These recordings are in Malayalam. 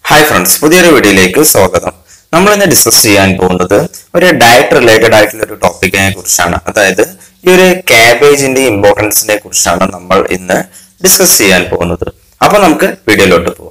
Hi friends, പുതിയൊരു വീഡിയോയിലേക്ക് സ്വാഗതം. നമ്മൾ ഇന്ന് ഡിസ്കസ് ചെയ്യാൻ പോകുന്നത് ഒരു ഡയറ്റ് റിലേറ്റഡ് ആയിട്ടുള്ള ഒരു ടോപ്പിക്കിനെ കുറിച്ചാണ്. അതായത് ഈ ഒരു കാബേജിന്റെ ഇമ്പോർട്ടൻസിനെ കുറിച്ചാണ് നമ്മൾ ഇന്ന് ഡിസ്കസ് ചെയ്യാൻ പോകുന്നത്. അപ്പോൾ നമുക്ക് വീഡിയോയിലോട്ട് പോകാം.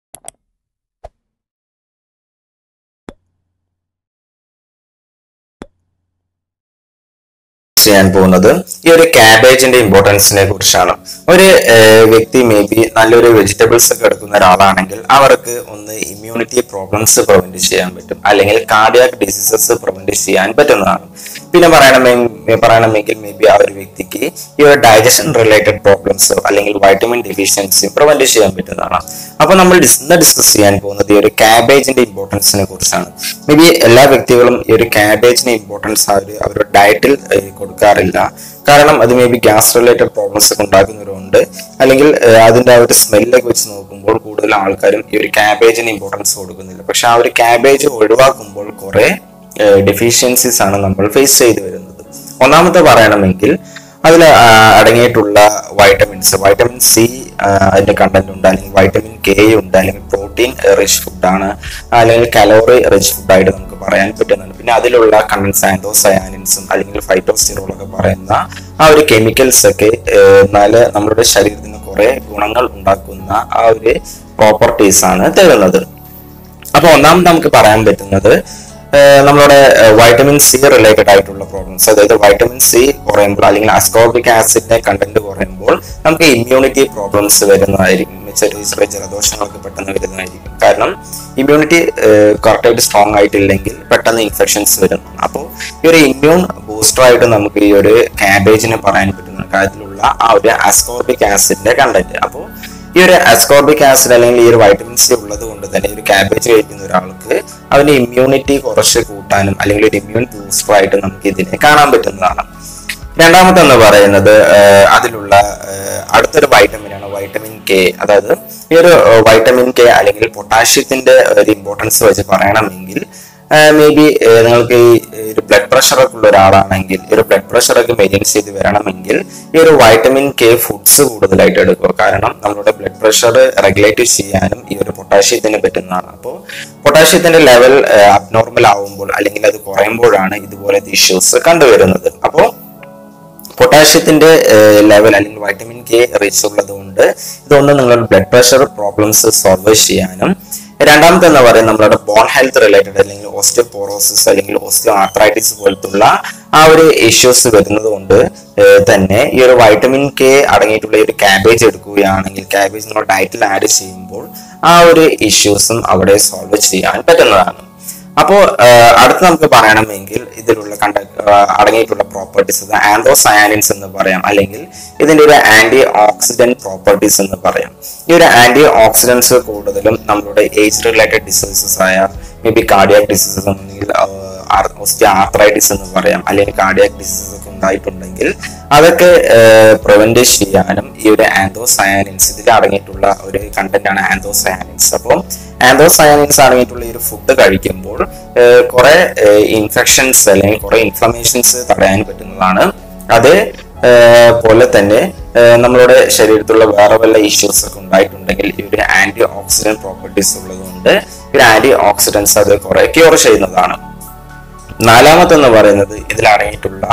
ചെയ്യാൻ പോകുന്നത് ഈ ഒരു കാബേജിന്റെ ഇമ്പോർട്ടൻസിനെ കുറിച്ചാണ്. ഒരു വ്യക്തി മേ ബി നല്ലൊരു വെജിറ്റബിൾസ് ഒക്കെ എടുക്കുന്ന ഒരാളാണെങ്കിൽ അവർക്ക് ഒന്ന് ഇമ്മ്യൂണിറ്റി പ്രോബ്ലംസ് പ്രിവെന്റ് ചെയ്യാൻ പറ്റും, അല്ലെങ്കിൽ കാർഡിയാക് ഡിസീസസ് പ്രിവെന്റ് ചെയ്യാൻ പറ്റുന്നതാണ്. പിന്നെ പറയണമെങ്കിൽ മേ ബി ആ ഒരു വ്യക്തിക്ക് ഈ ഒരു ഡൈജഷൻ റിലേറ്റഡ് പ്രോബ്ലംസ് അല്ലെങ്കിൽ വൈറ്റമിൻ ഡെഫിഷ്യൻസി പ്രിവെന്റ് ചെയ്യാൻ പറ്റുന്നതാണ്. അപ്പൊ നമ്മൾ ഇന്ന് ഡിസ്കസ് ചെയ്യാൻ പോകുന്നത് ഈ ഒരു കാബേജിന്റെ ഇമ്പോർട്ടൻസിനെ കുറിച്ചാണ്. മേ ബി എല്ലാ വ്യക്തികളും ഈ ഒരു കാബേജിന്റെ ഇമ്പോർട്ടൻസ് അവരുടെ ഡയറ്റിൽ കൊടുക്കാറില്ല. കാരണം അത് may be gas related problems ഒക്കെ ഉണ്ടാക്കുന്നവരുണ്ട്, അല്ലെങ്കിൽ അതിന്റെ ആ ഒരു സ്മെല്ലൊക്കെ വെച്ച് നോക്കുമ്പോൾ കൂടുതൽ ആൾക്കാരും ഈ ഒരു കാബേജിന് ഇമ്പോർട്ടൻസ് കൊടുക്കുന്നില്ല. പക്ഷെ ആ ഒരു കാബേജ് ഒഴിവാക്കുമ്പോൾ കുറെ ഡെഫിഷ്യൻസീസ് ആണ് നമ്മൾ ഫേസ് ചെയ്തു വരുന്നത്. ഒന്നാമത്തെ പറയണമെങ്കിൽ അതിൽ അടങ്ങിയിട്ടുള്ള വൈറ്റമിൻ സി അതിന്റെ കണ്ടന്റ് ഉണ്ട്, അല്ലെങ്കിൽ വൈറ്റമിൻ കെ ഉണ്ട്, അല്ലെങ്കിൽ പ്രോട്ടീൻ റിച്ച് ഫുഡാണ്, അല്ലെങ്കിൽ കലോറി റിച്ച് ഫുഡായിട്ട് നമുക്ക് പറയാൻ പറ്റുന്നുണ്ട്. പിന്നെ അതിലുള്ള കണ്ടൻസ് ആന്തോസയാനിൻസും അല്ലെങ്കിൽ ഫൈറ്റോസ്റ്റിറോളൊക്കെ പറയുന്ന ആ ഒരു കെമിക്കൽസ് ഒക്കെ നമ്മുടെ ശരീരത്തിന് കുറെ ഗുണങ്ങൾ ഉണ്ടാക്കുന്ന ആ ഒരു പ്രോപ്പർട്ടീസ് ആണ് തരുന്നത്. അപ്പൊ ഒന്നാമത് നമുക്ക് പറയാൻ പറ്റുന്നത് നമ്മളുടെ വൈറ്റമിൻ സി റിലേറ്റഡ് ആയിട്ടുള്ള പ്രോബ്ലംസ്, അതായത് വൈറ്റമിൻ സി കുറയുമ്പോൾ അല്ലെങ്കിൽ അസ്കോർബിക് ആസിഡിന്റെ കണ്ടന്റ് കുറയുമ്പോൾ നമുക്ക് ഇമ്മ്യൂണിറ്റി പ്രോബ്ലംസ് വരുന്നതായിരിക്കും. ചെറിയ ചെറിയ ജലദോഷങ്ങളൊക്കെ പെട്ടെന്ന് വരുന്നതായിരിക്കും. കാരണം ഇമ്മ്യൂണിറ്റി കറക്റ്റായിട്ട് സ്ട്രോങ് ആയിട്ടില്ലെങ്കിൽ പെട്ടെന്ന് ഇൻഫെക്ഷൻസ് വരും. അപ്പോൾ ഈ ഒരു ഇമ്മ്യൂൺ ബൂസ്റ്റർ ആയിട്ട് നമുക്ക് ഈ ഒരു കാബേജിനെ പറയാൻ പറ്റുന്ന കാര്യത്തിലുള്ള ആ ഒരു അസ്കോർബിക് ആസിഡിന്റെ കണ്ടന്റ്. അപ്പോൾ ഈ ഒരു അസ്കോർബിക് ആസിഡ് അല്ലെങ്കിൽ ഈ ഒരു വൈറ്റമിൻ സി ഉള്ളത് കൊണ്ട് തന്നെ ഒരു കാബേജ് കഴിക്കുന്ന ഒരാൾക്ക് അവന്റെ ഇമ്മ്യൂണിറ്റി കുറച്ച് കൂട്ടാനും അല്ലെങ്കിൽ ഒരു ഇമ്മ്യൂൺ ബൂസ്റ്റർ ആയിട്ട് നമുക്ക് ഇതിനെ കാണാൻ പറ്റുന്നതാണ്. രണ്ടാമത്തെ എന്ന് പറയുന്നത് അതിലുള്ള അടുത്തൊരു വൈറ്റമിനാണ് വൈറ്റമിൻ കെ. അതായത് ഈ ഒരു വൈറ്റമിൻ കെ അല്ലെങ്കിൽ പൊട്ടാഷ്യത്തിന്റെ ഒരു ഇമ്പോർട്ടൻസ് വെച്ച് പറയണമെങ്കിൽ മേ ബി നിങ്ങൾക്ക് ഈ ഒരു ബ്ലഡ് പ്രഷർ ഒക്കെ ഉള്ള ഒരാളാണെങ്കിൽ ഈ ഒരു ബ്ലഡ് പ്രഷർ ഒക്കെ മെയിൻറ്റെയിൻ ചെയ്ത് വരണമെങ്കിൽ ഈ ഒരു വൈറ്റമിൻ കെ ഫുഡ്സ് കൂടുതലായിട്ട് എടുക്കുക. കാരണം നമ്മുടെ ബ്ലഡ് പ്രഷർ റെഗുലേറ്റ് ചെയ്യാനും ഈ ഒരു പൊട്ടാഷ്യത്തിന് പറ്റുന്നതാണ്. അപ്പോൾ പൊട്ടാഷ്യത്തിന്റെ ലെവൽ അബ്നോർമൽ ആവുമ്പോൾ അല്ലെങ്കിൽ അത് കുറയുമ്പോഴാണ് ഇതുപോലത്തെ ഇഷ്യൂസ് കണ്ടുവരുന്നത്. അപ്പോൾ പൊട്ടാഷ്യത്തിന്റെ ലെവൽ അല്ലെങ്കിൽ വൈറ്റമിൻ കെ റിച്ച് ഉള്ളത് കൊണ്ട് ഇതൊന്ന് നിങ്ങളുടെ ബ്ലഡ് പ്രഷർ പ്രോബ്ലംസ് സോൾവ് ചെയ്യാനും, രണ്ടാമത്തെ എന്ന് പറയുന്നത് നമ്മളുടെ ബോൺ ഹെൽത്ത് റിലേറ്റഡ് അല്ലെങ്കിൽ ഓസ്റ്റിയോപോറോസിസ് അല്ലെങ്കിൽ ഓസ്റ്റിയോ ആർത്രൈറ്റിസ് പോലത്തുള്ള ആ ഒരു ഇഷ്യൂസ് വരുന്നത് കൊണ്ട് തന്നെ ഈ ഒരു വൈറ്റമിൻ കെ അടങ്ങിയിട്ടുള്ള ഒരു കാബേജ് എടുക്കുകയാണെങ്കിൽ, കാബേജ് നമ്മൾ ഡയറ്റിൽ ആഡ് ചെയ്യുമ്പോൾ ആ ഒരു ഇഷ്യൂസും അവിടെ സോൾവ് ചെയ്യാൻ പറ്റുന്നതാണ്. അപ്പോൾ അടുത്ത് നമുക്ക് പറയണമെങ്കിൽ ഇതിലുള്ള അടങ്ങിയിട്ടുള്ള പ്രോപ്പർട്ടീസ് ആന്തോസയാനിൻസ് എന്ന് പറയാം, അല്ലെങ്കിൽ ഇതിന്റെ ഒരു ആന്റി ഓക്സിഡന്റ് പ്രോപ്പർട്ടീസ് എന്ന് പറയാം. ഈ ഒരു ആന്റി ഓക്സിഡൻസ് കൂടുതലും നമ്മളുടെ ഏജ് റിലേറ്റഡ് ഡിസീസസ് ആയ മേ ബി കാർഡിയാക് ഡിസീസസ് അല്ലെങ്കിൽ ഓസ്റ്റിയോ ആർത്രൈറ്റിസ് എന്ന് പറയാം, അല്ലെങ്കിൽ കാർഡിയാക് ഡിസീസസ് ഒക്കെ ഉണ്ടായിട്ടുണ്ടെങ്കിൽ അതൊക്കെ പ്രിവെന്റ് ചെയ്യാനും ഈ ഒരു ആന്തോസയാനിൻസ് ഇതിൽ അടങ്ങിയിട്ടുള്ള ഒരു കണ്ടന്റ് ആണ് ആന്തോസയാനിൻസ്. അപ്പോൾ ആന്തോസയാനിൻസ് അടങ്ങിയിട്ടുള്ള ഈ ഒരു ഫുഡ് കഴിക്കുമ്പോൾ കുറെ ഇൻഫെക്ഷൻസ് അല്ലെങ്കിൽ കുറെ ഇൻഫ്ലമേഷൻസ് തടയാൻ പറ്റുന്നതാണ്. അത് പോലെ തന്നെ നമ്മളുടെ ശരീരത്തിലുള്ള വേറെ വല്ല ഇഷ്യൂസ് ഒക്കെ ഉണ്ടായിട്ടുണ്ടെങ്കിൽ ഈ ഒരു ആന്റി ഓക്സിഡന്റ് പ്രോപ്പർട്ടീസ് ഉള്ളത് കൊണ്ട് ഈ ഒരു ആന്റി ഓക്സിഡൻസ് അത് കുറെ ക്യൂർ ചെയ്യുന്നതാണ്. നാലാമത്തെ എന്ന് പറയുന്നത് ഇതിൽ അടങ്ങിയിട്ടുള്ള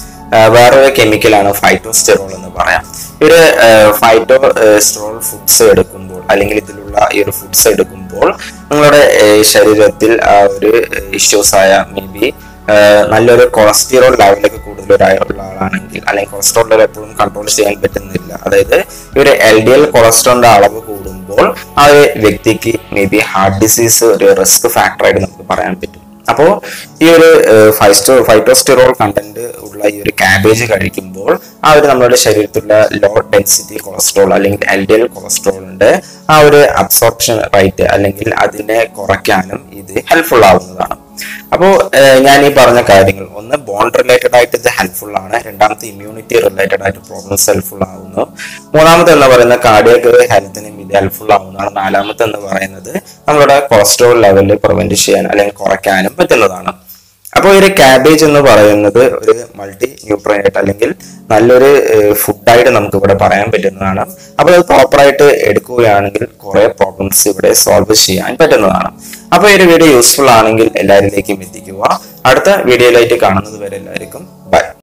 വേറൊരു കെമിക്കലാണ് ഫൈറ്റോസ്റ്റിറോൾ എന്ന് പറയാം. ഈ ഒരു ഫൈറ്റോസ്റ്റിറോൾ ഫുഡ്സ് എടുക്കുമ്പോൾ അല്ലെങ്കിൽ ഇതിലുള്ള ഈ ഒരു ഫുഡ്സ് എടുക്കുമ്പോൾ നിങ്ങളുടെ ശരീരത്തിൽ ആ ഒരു ഇഷ്യൂസ് ആയ മേ ബി നല്ലൊരു കൊളസ്ട്രോൾ ലെവലൊക്കെ കൂടുതലുള്ള ആളാണെങ്കിൽ, അല്ലെങ്കിൽ കൊളസ്ട്രോൾ ലെവൽ എപ്പോഴും കൺട്രോൾ ചെയ്യാൻ പറ്റുന്നില്ല, അതായത് ഈ ഒരു LDL കൊളസ്ട്രോളിന്റെ അളവ് കൂടുമ്പോൾ ആ ഒരു വ്യക്തിക്ക് മേ ബി ഹാർട്ട് ഡിസീസ് ഒരു റിസ്ക് ഫാക്ടറായിട്ട് നമുക്ക് പറയാൻ പറ്റും. അപ്പോൾ ഈ ഒരു ഫൈറ്റോസ്റ്റിറോൾ കണ്ടന്റ് ഉള്ള ഈ ഒരു കാബേജ് കഴിക്കുമ്പോൾ ആ ഒരു നമ്മുടെ ശരീരത്തിലുള്ള ലോ ഡെൻസിറ്റി കൊളസ്ട്രോൾ അല്ലെങ്കിൽ LDL കൊളസ്ട്രോളിന്റെ ആ ഒരു അബ്സോർപ്ഷൻ റേറ്റ് അല്ലെങ്കിൽ അതിനെ കുറയ്ക്കാനും ഇത് ഹെൽപ്ഫുൾ ആവുന്നതാണ്. അപ്പോൾ ഞാൻ ഈ പറഞ്ഞ കാര്യങ്ങൾ ഒന്ന് ബോൺ റിലേറ്റഡ് ആയിട്ട് ഇത് ഹെൽപ്ഫുൾ ആണ്, രണ്ടാമത്തെ ഇമ്മ്യൂണിറ്റി റിലേറ്റഡ് ആയിട്ട് പ്രോബ്ലംസ് ഹെൽപ്ഫുൾ ആവുന്നു, മൂന്നാമത്തെ എന്ന് പറയുന്ന കാർഡിയാക് ഹെൽത്തിനും ഇത് ഹെൽപ്ഫുൾ ആവുന്നതാണ്, നാലാമത്തെ എന്ന് പറയുന്നത് നമ്മളുടെ കൊളസ്ട്രോൾ ലെവലിൽ പ്രിവെന്റ് ചെയ്യാൻ അല്ലെങ്കിൽ കുറയ്ക്കാനും പറ്റുന്നതാണ്. അപ്പോൾ ഒരു ക്യാബേജ് എന്ന് പറയുന്നത് ഒരു മൾട്ടി ന്യൂട്രിയൻ്റ് അല്ലെങ്കിൽ നല്ലൊരു ഫുഡായിട്ട് നമുക്ക് ഇവിടെ പറയാൻ പറ്റുന്നതാണ്. അപ്പോൾ അത് പ്രോപ്പറായിട്ട് എടുക്കുകയാണെങ്കിൽ കുറെ പ്രോബ്ലംസ് ഇവിടെ സോൾവ് ചെയ്യാൻ പറ്റുന്നതാണ്. അപ്പോൾ ഈ ഒരു വീഡിയോ യൂസ്ഫുൾ ആണെങ്കിൽ എല്ലാവരിലേക്കും എത്തിക്കുക. അടുത്ത വീഡിയോയിലായിട്ട് കാണുന്നത് വരെ എല്ലാവർക്കും ബൈ.